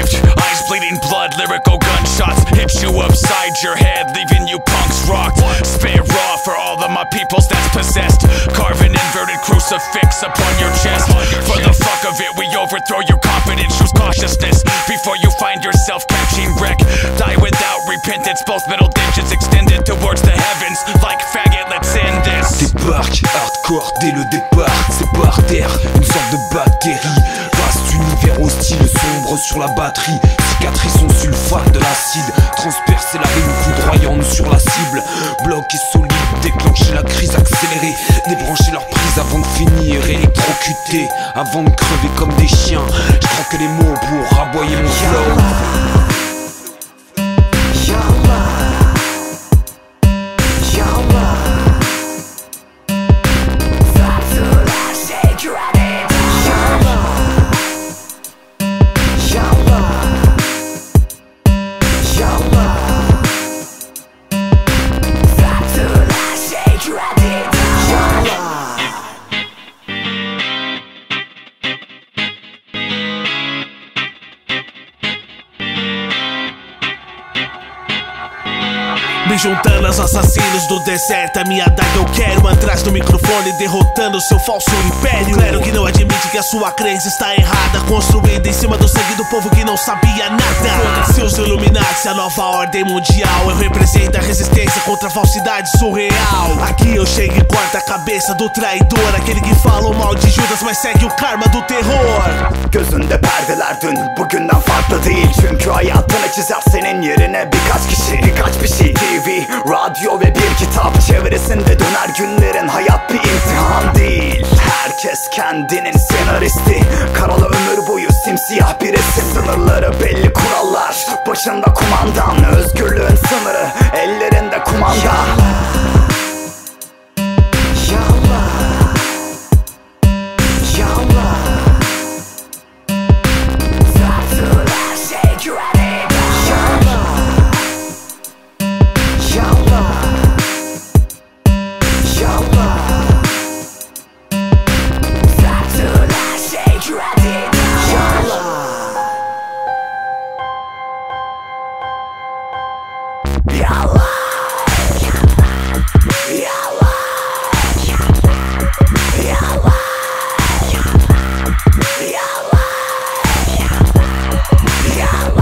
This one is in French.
Eyes bleeding blood, lyrical gunshots hit you upside your head, leaving you punks rocked. Spit raw for all of my peoples that's possessed. Carve an inverted crucifix upon your chest. For the fuck of it, we overthrow your confidence. Choose cautiousness before you find yourself catching wreck. Die without repentance, both middle digits extended towards the heavens. Like faggot, let's end this. Débarque, hardcore dès le départ. C'est par terre, une sorte de bactérie. Vaste univers hostile, sombre sur la batterie. Cicatrice en sulfate de l'acide. Transpercer la rime foudroyante sur la cible. Bloc et solide, déclencher la crise accélérée. Débrancher leur prise avant de finir. Électrocuté avant de crever comme des chiens. Je croque les mots pour aboyer mon flow. Me juntando aos assassinos do deserto, a minha daga eu quero atrás do microfone, derrotando seu falso império. Clero que não admite que a sua crença está errada, construída em cima do sangue do povo que não sabia nada. Contra seus Illuminati, a nova ordem mundial. Eu represento a resistência contra a falsidade surreal. Aqui eu chego e corto a cabeça do traidor, aquele que falou mal de Judas mas segue o karma do terror. Gözünde perdeler dün bugünden farklı değil. Çünkü hayatını çizer senin yerine birkaç kişi. Birkaç bir şey, TV, radyo ve bir kitap çevresinde döner günlerin. Hayat bir imtihan değil. Herkes kendinin senaristi. Karalı ömür boyu simsiyah bir resim. Sınırları belli, kurallar başında kumandan. Özgürlüğün sınırı ellerinde kumanda. Yeah.